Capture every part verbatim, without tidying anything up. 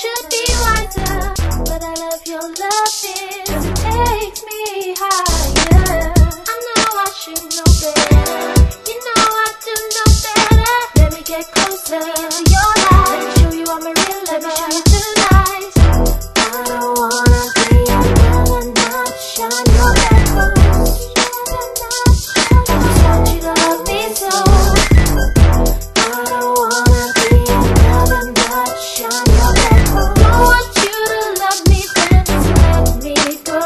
should be wiser, but I love your loving. It takes me higher. I know I should know better. You know I do know better. Let me get closer into your life. Let me show you I'm a real lover. Let me show you tonight. I don't wanna be another notch on your backbone. I just want you to love me so. I don't wanna be another notch on your backbone. I want you to love me, then just let me go.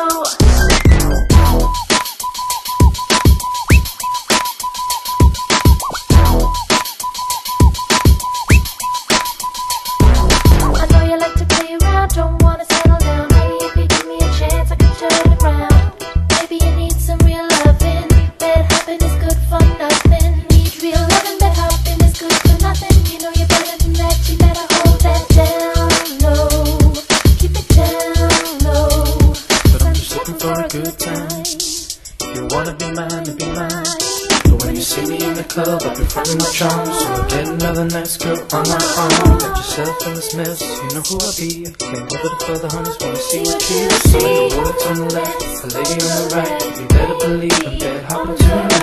I know you like to play around, don't wanna settle down. Maybe if you give me a chance, I can turn it around. Maybe you need some real loving. Bad habit is good for nothing. Need real loving, bad habit is good for nothing. You know you're better than that, you better hold that down low. Keep it down low. But I'm just looking for a good time. If you wanna be mine, then be mine. But when you see me in the club, I'll be fronting my charm. So I'll get another nice girl on my arm. Got yourself in this mess, you know who I be. Can't go any further, honeys, wanna see what you see. So in the woods on the left, a lady on the right. You better believe I'm dead hopping tonight.